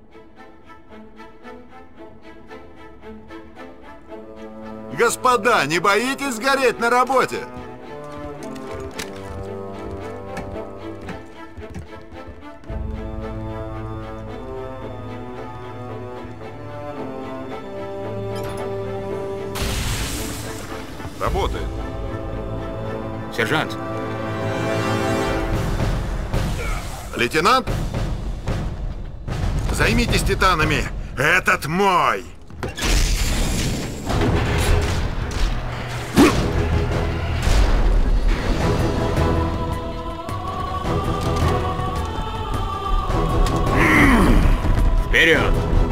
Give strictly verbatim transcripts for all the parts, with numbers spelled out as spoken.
Господа, не боитесь сгореть на работе? Работает. Сержант. Лейтенант? Займитесь титанами. Этот мой. Вперед!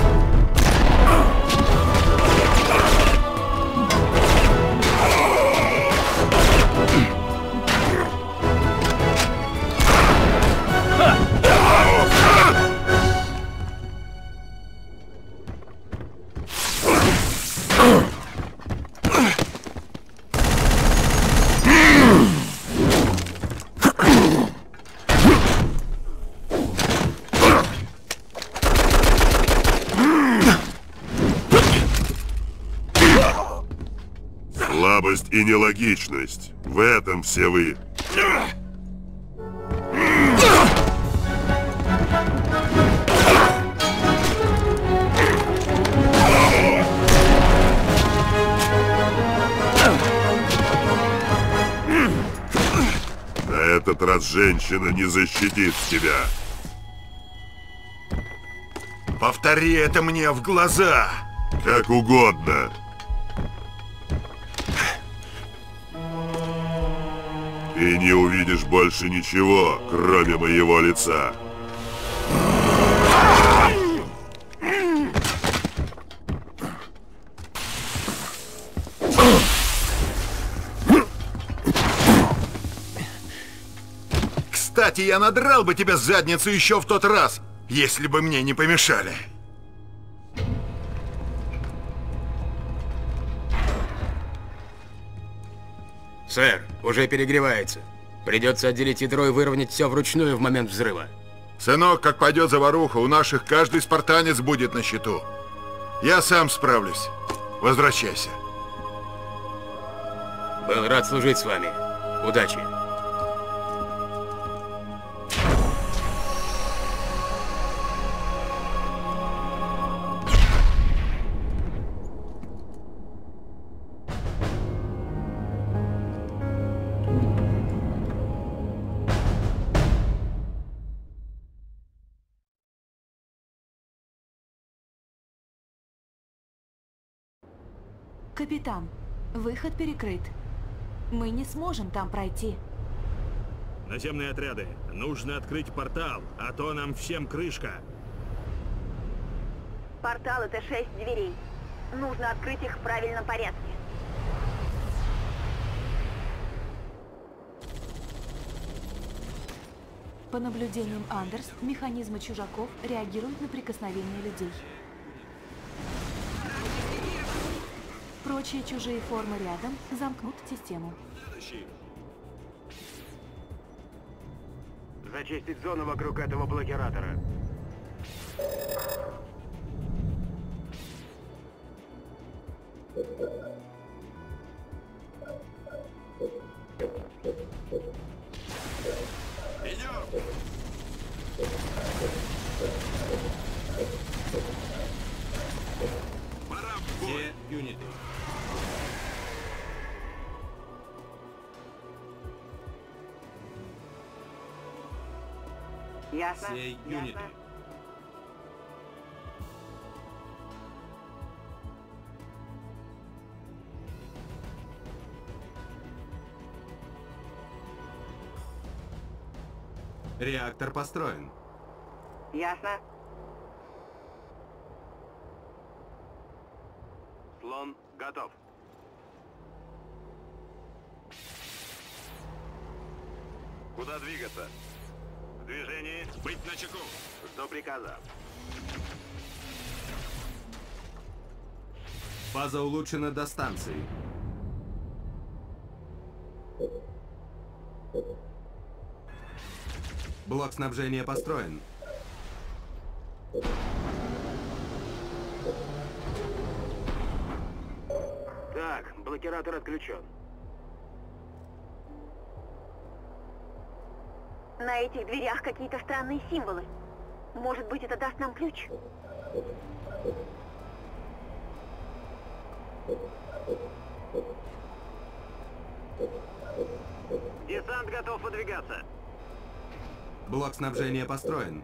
Слабость и нелогичность. В этом все вы. На этот раз женщина не защитит тебя. Повтори это мне в глаза. Как угодно. Ты не увидишь больше ничего, кроме моего лица. Кстати, я надрал бы тебе задницу еще в тот раз, если бы мне не помешали. Сэр, уже перегревается. Придется отделить ядро и выровнять все вручную в момент взрыва. Сынок, как пойдет заваруха, у наших каждый спартанец будет на счету. Я сам справлюсь. Возвращайся. Был рад служить с вами. Удачи. Капитан, выход перекрыт. Мы не сможем там пройти. Наземные отряды, нужно открыть портал, а то нам всем крышка. Портал — это шесть дверей. Нужно открыть их в правильном порядке. По наблюдениям Андерс, механизмы чужаков реагируют на прикосновение людей. Прочие чужие формы рядом замкнут систему. Зачистить зону вокруг этого блокиратора. Идем! Пора в бой! Все юниты. Ясно? Все юниты. Ясно. Реактор построен. Ясно? Слон готов. Куда двигаться? В движении. Быть начеку. Что приказа? База улучшена до станции. Блок снабжения построен. блокиратор отключен. На этих дверях какие-то странные символы. Может быть, это даст нам ключ? Десант готов выдвигаться. Блок снабжения построен.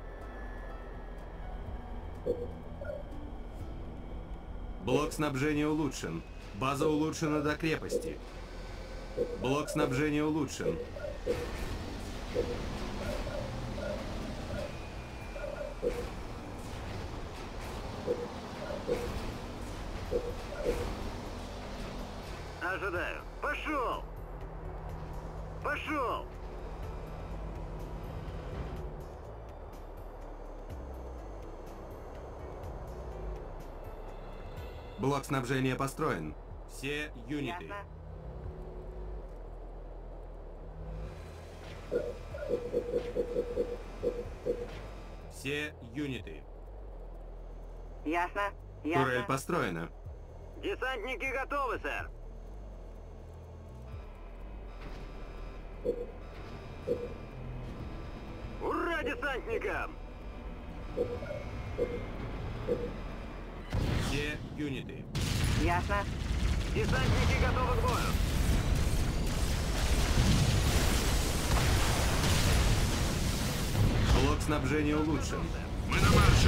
Блок снабжения улучшен. База улучшена до крепости. Блок снабжения улучшен. Ожидаю. Пошел! Пошел! Блок снабжения построен. Все юниты. Ясно. Все юниты. Ясно. Турель Ясно. построена. Десантники готовы, сэр. Ура десантникам! Все юниты. Ясно. Десантники готовы к бою. Блок снабжения улучшен. Мы на марше!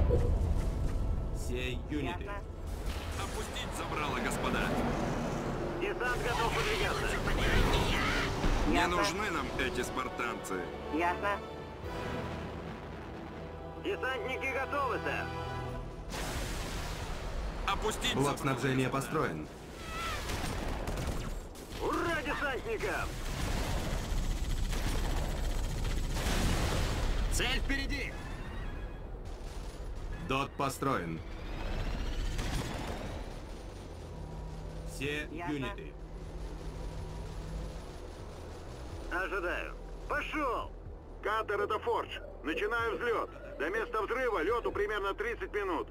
Все юниты. Ясно. Опустить забрало, господа! Десант готов выдвигаться. Не Ясно. нужны нам эти спартанцы! Ясно. Десантники готовы, сэр. Опустить Блок забрало, снабжения господа. построен. Ура десантникам! Цель впереди! Дот построен. Все Ясно. юниты. Ожидаю. Пошел! Катер — это Фордж. Начинаю взлет. До места взрыва лету примерно тридцать минут.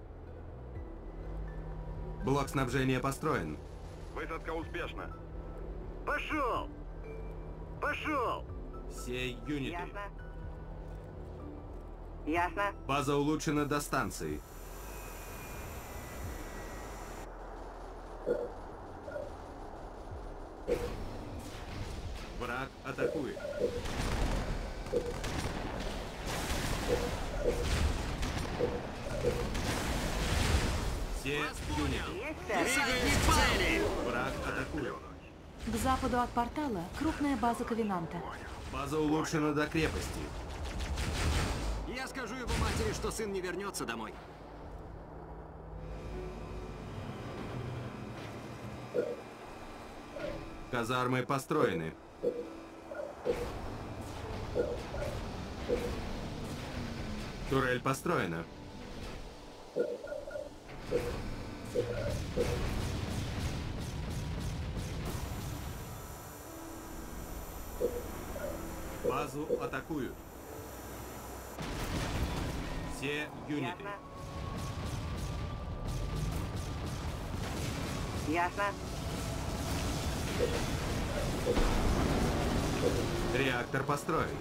Блок снабжения построен. Высадка успешна. Пошел! Пошел! Все юниты. Ясно. Ясно. База улучшена до станции. Враг атакует. Все юниты. Есть, сэр. Враг атакует. К западу от портала крупная база Ковенанта. База улучшена до крепости. Я скажу его матери, что сын не вернется домой. Казармы построены. Турель построена. Базу атакуют. Все юниты. Ясно. Ясно. Реактор построен.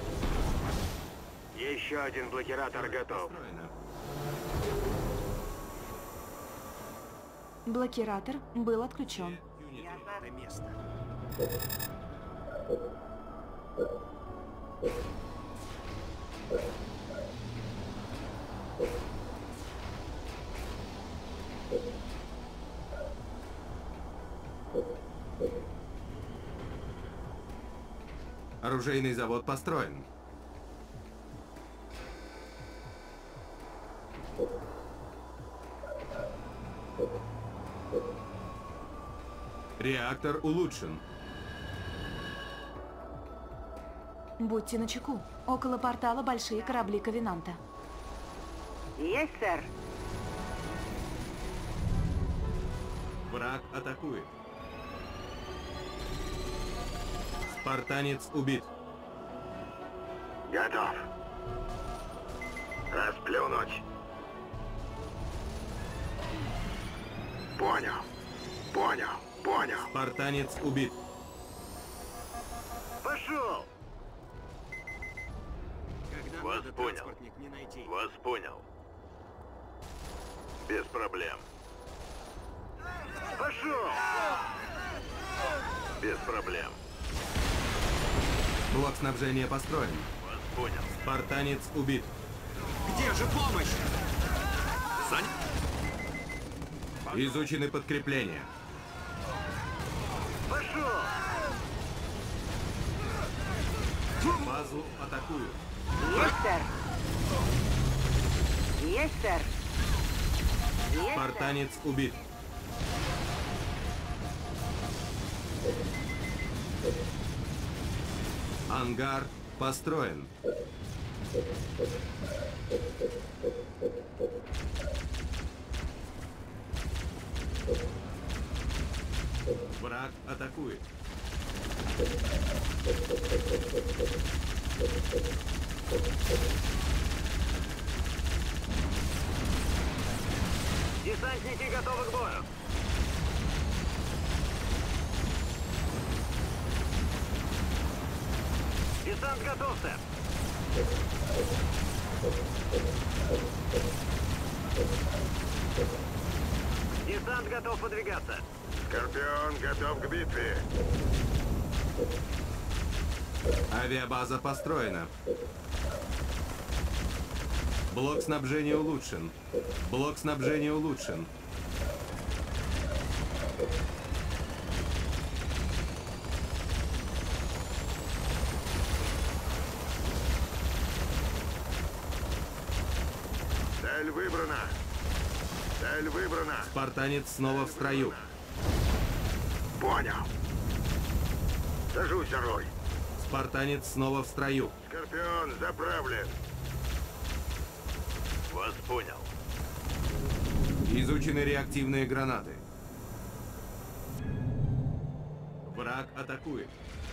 Еще один блокиратор готов. Построено. Блокиратор был отключен. Все юниты. Ясно. Место. Оружейный завод построен. Реактор улучшен. Будьте начеку. Около портала большие корабли Ковенанта. Есть, сэр. Враг атакует. Спартанец убит. Готов. Расплюнуть. Понял. Понял. Понял. Понял. Спартанец убит. Пошел! Когда Вас надо, понял. транспортник не найти. Вас понял. Без проблем. Пошел! Без проблем. Блок снабжения построен. Вас понял. Спартанец убит. Где же помощь? Изучены подкрепления. Пошел! Базу атакуют. Есть, сэр. Есть, сэр. Есть, сэр. Спартанец убит. Ангар построен. Враг атакует. Десантники готовы к бою. Десант готов, сэр. Десант готов подвигаться. Скорпион готов к битве. Авиабаза построена. Блок снабжения улучшен. Блок снабжения улучшен. Цель выбрана. Цель выбрана. Спартанец снова в строю. Понял. Сажусь, Рой. Спартанец снова в строю. Скорпион заправлен. Вас понял. Изучены реактивные гранаты. Враг атакует.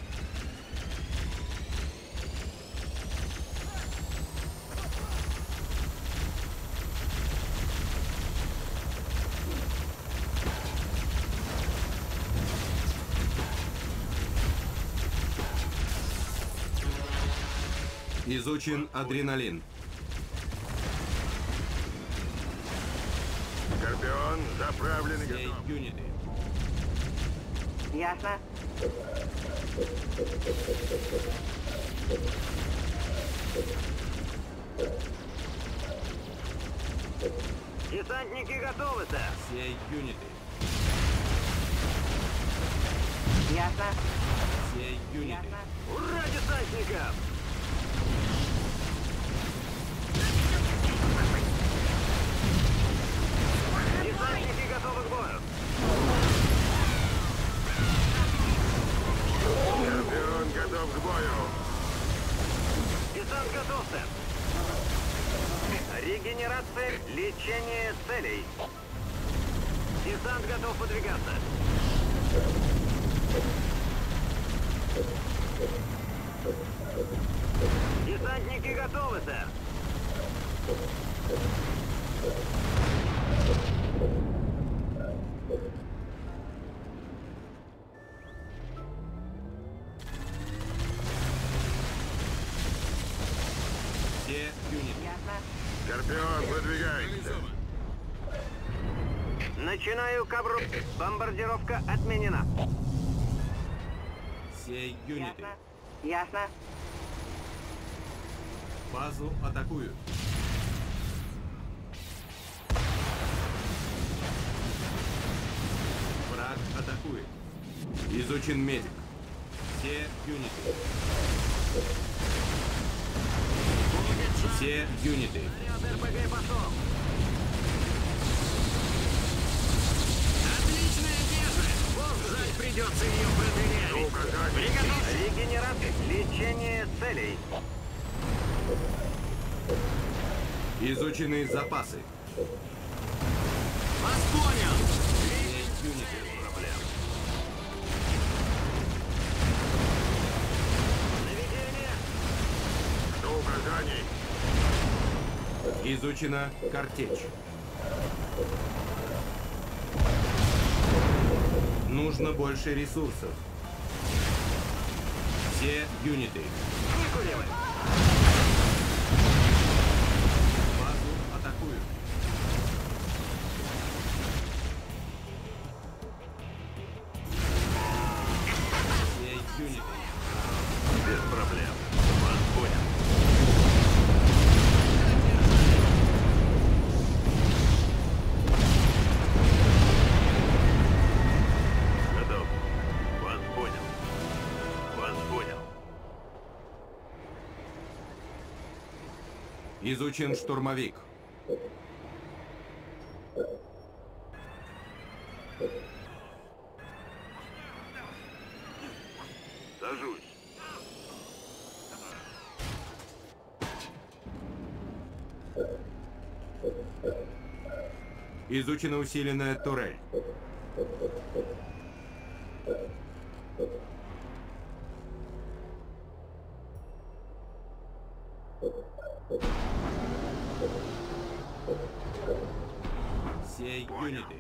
Изучен адреналин. Скорпион заправлен и Все готов. юниты. Ясно. Десантники готовы, сэр. Все юниты. Ясно. Все юниты. Ясно. Ура, десантникам! Десантники готовы к бою. Скорпион готов к бою. Десант готов, сэр. Регенерация, лечение целей. Десант готов подвигаться. Десантники готовы, сэр. Все юниты. Ясно. Скорпион, выдвигается. Начинаю кабру. Бомбардировка отменена. Все юниты. Ясно. Ясно. Базу атакуют. Враг атакует. Изучен медик. Все юниты. Все юниты. РПГ пошел. Отличная пьеса! Вот жаль, придется ее продырявить. Приготовься. Регенерация, лечение целей. Изучены запасы. Вас понял! Все юниты. Наведение. Жду указаний. Изучена картечь. Нужно больше ресурсов. Все юниты. Базу атакуют. Все юниты. Без проблем. Вас понял. Готов. Вас понял. Вас понял. Изучен штурмовик. Сажусь. Изучена усиленная турель. Все юниты.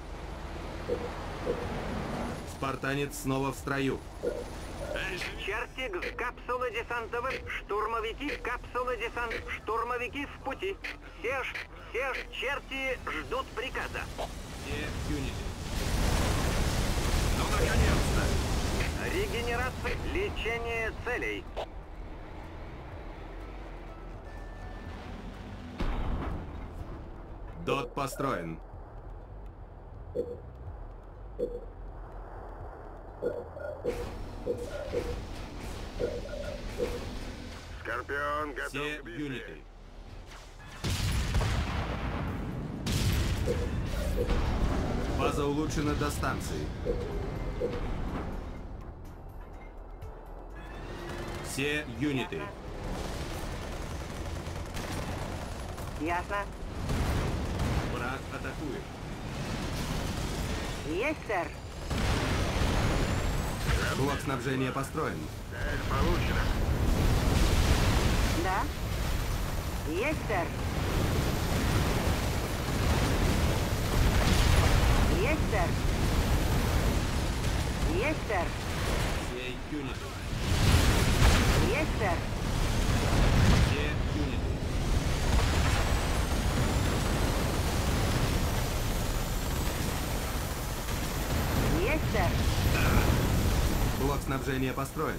Спартанец снова в строю. Чертик, капсула десантовых, штурмовики, капсула десант, штурмовики в пути. Все, ж- все ж черти ждут приказа. Все юниты. Ну, наконец-то! Регенерация, лечение целей. Дот построен. Скорпион готов Все к битве. юниты. База улучшена до станции. Все юниты. Ясно. Враг атакует. Есть, сэр. Блок снабжения построен. Цель получена. Да. Есть, сэр. Есть, сэр. Есть, сэр. Все юниты. Есть, сэр. Все юниты. Есть, сэр. Блок снабжения построен.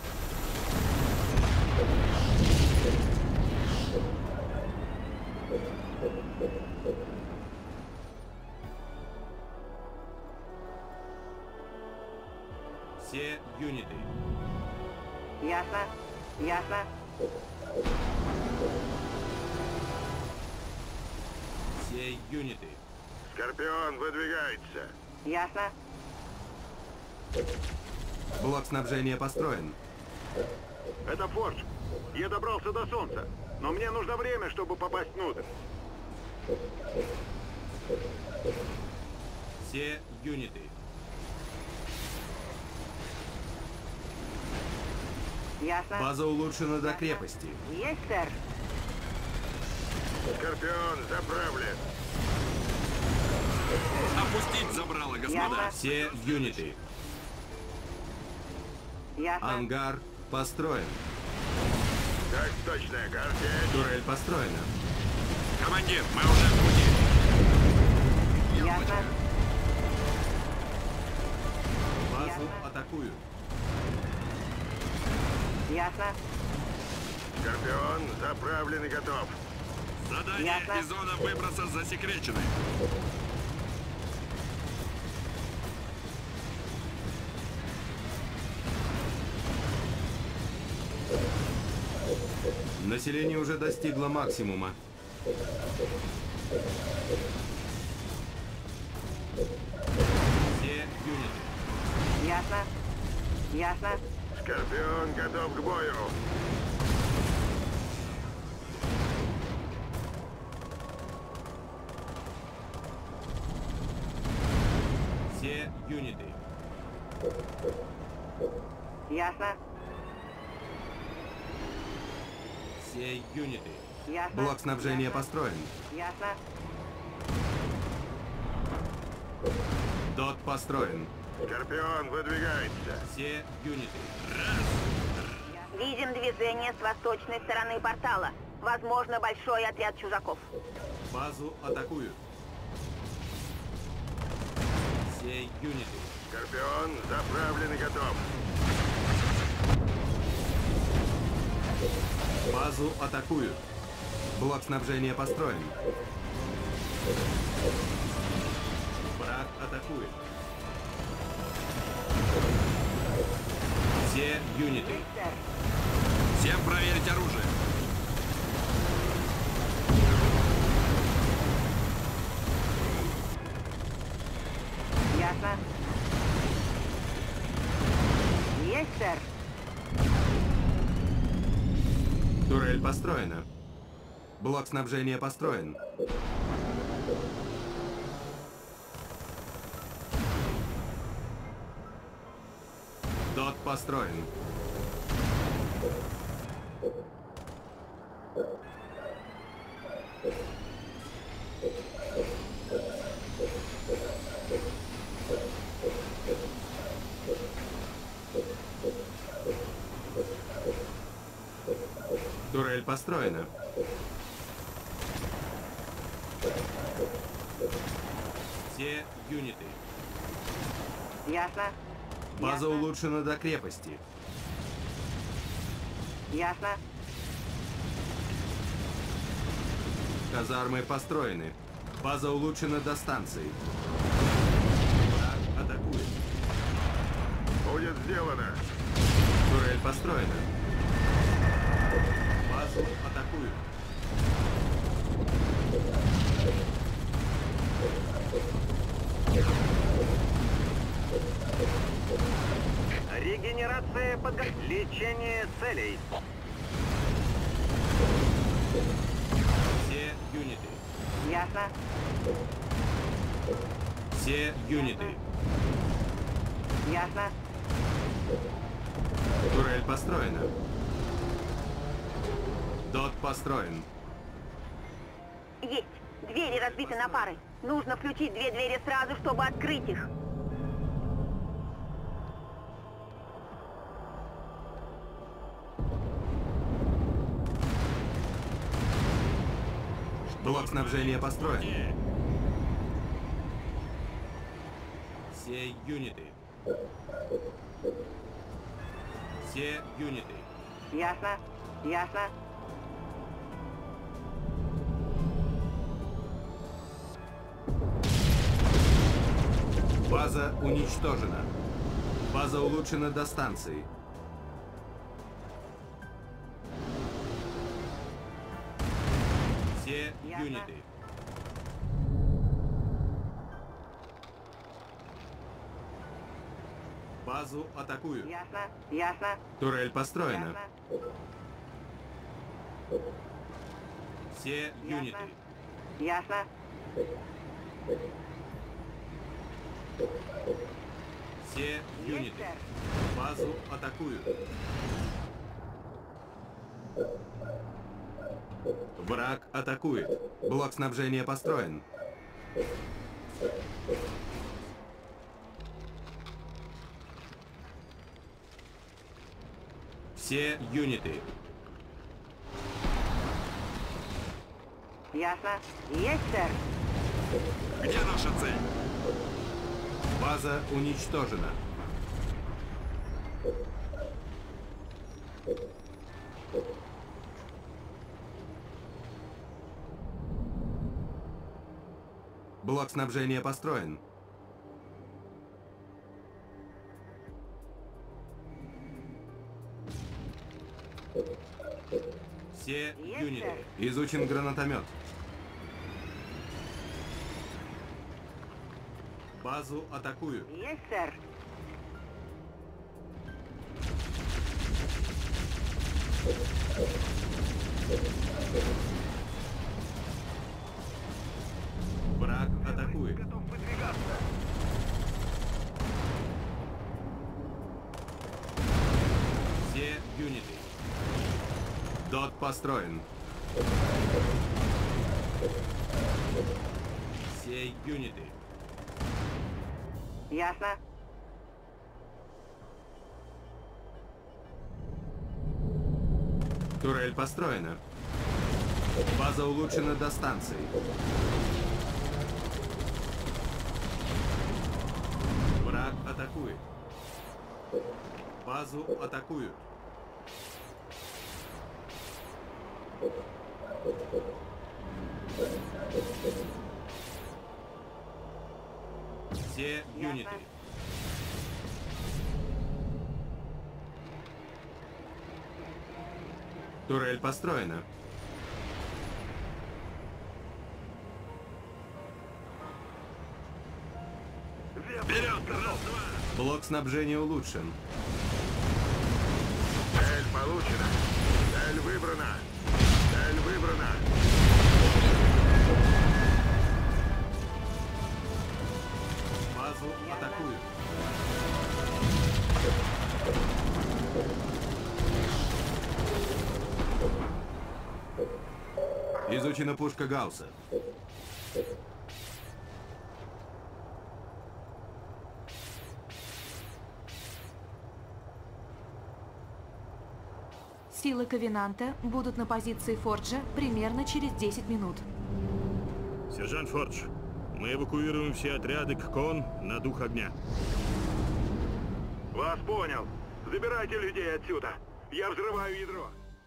Все юниты. Ясно. Ясно. Все юниты. Скорпион выдвигается. Ясно. Блок снабжения построен. Это Фордж. Я добрался до Солнца, но мне нужно время, чтобы попасть внутрь. Все юниты. Ясно. База улучшена до крепости. Есть, сэр. Скорпион заправлен. Опустить забрало, Ясно. Все юниты. Ясно. Ангар построен. Так точно, картель. Турель построена. Командир, мы уже в пути. Ясно. Базу Ясно. атакуют. Ясно. Скорпион заправлен и готов. Задание Ясно. и зона выброса засекречены. Население уже достигло максимума. Все юниты. Ясно. Ясно. Скорпион готов к бою. Все юниты. Ясно. Все юниты. Ясно. Блок снабжения Ясно. построен. Ясно. Дот построен. Скорпион выдвигается. Все юниты. Видим движение с восточной стороны портала. Возможно, большой отряд чужаков. Базу атакуют. Все юниты. Скорпион заправлен и готов. Базу атакуют. Блок снабжения построен. Враг атакует. Все юниты. Всем проверить оружие. Ясно. Есть, сэр. Турель построена. Блок снабжения построен. Дот построен. Турель построена. Все юниты. Ясно. База Ясно. улучшена до крепости. Ясно. Казармы построены. База улучшена до станции. Враг атакует. Будет сделано. Турель построена. Базу атакуют. Регенерация подго... Лечение целей. Все юниты. Ясно. Все юниты. Ясно. Турель построена. Дот построен. Есть. Двери разбиты на пары. Нужно включить две двери сразу, чтобы открыть их. Блок снабжения построен. Все юниты. Все юниты. Ясно. Ясно. База уничтожена. База улучшена до станции. Все Ясно. юниты. Базу атакуют. Ясно. Ясно. Турель построена. Ясно. Все юниты. Ясно. Все юниты. Базу атакуют. Враг атакует. Блок снабжения построен. Все юниты. Ясно. Есть, сэр. Где наша цель? База уничтожена. Блок снабжения построен. Все юниты. Изучен гранатомет. Базу атакуют. Есть, сэр. Враг атакует. Готов выдвигаться. Все юниты. Дот построен. Все юниты. Ясно. Турель построена. База улучшена до станции. Враг атакует. Базу атакуют. Все юниты. Турель построена. Вперед, раз-два! Блок снабжения улучшен. Цель получена. Цель выбрана. Цель выбрана. Базу атакуют. Изучена пушка Гаусса. Силы Ковенанта будут на позиции Форджа примерно через десять минут. Сержант Фордж, мы эвакуируем все отряды к Кон на дух огня. Вас понял. Забирайте людей отсюда. Я взрываю ядро.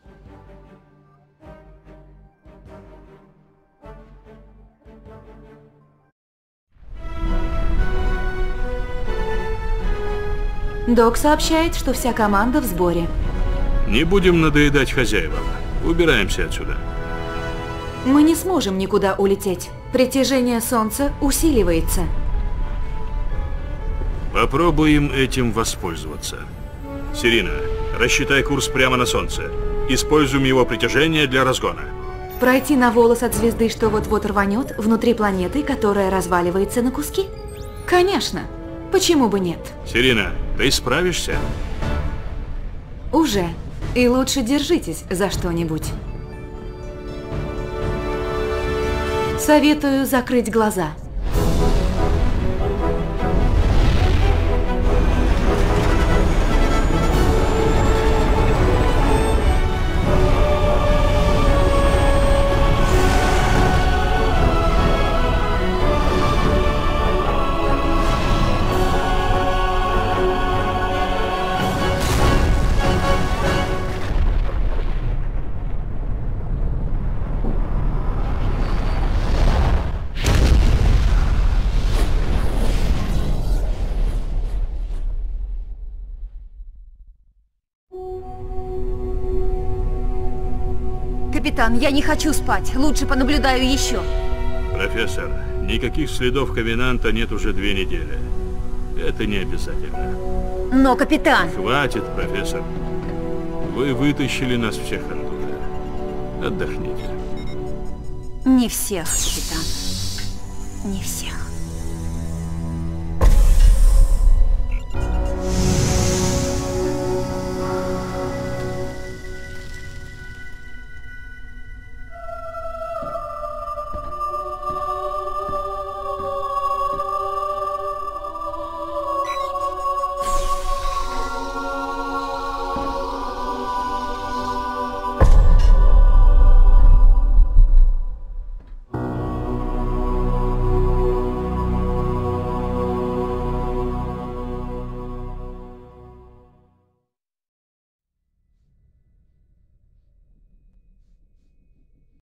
Док сообщает, что вся команда в сборе. Не будем надоедать хозяевам. Убираемся отсюда. Мы не сможем никуда улететь. Притяжение Солнца усиливается. Попробуем этим воспользоваться. Сирина, рассчитай курс прямо на Солнце. Используем его притяжение для разгона. Пройти на волос от звезды, что вот-вот рванет, внутри планеты, которая разваливается на куски? Конечно. Почему бы нет? Сирина, ты справишься? Уже. И лучше держитесь за что-нибудь. Советую закрыть глаза. Капитан, я не хочу спать. Лучше понаблюдаю еще. Профессор, никаких следов Ковенанта нет уже две недели. Это не обязательно. Но, капитан... Хватит, профессор. Вы вытащили нас всех оттуда. Отдохните. Не всех, капитан. Не всех.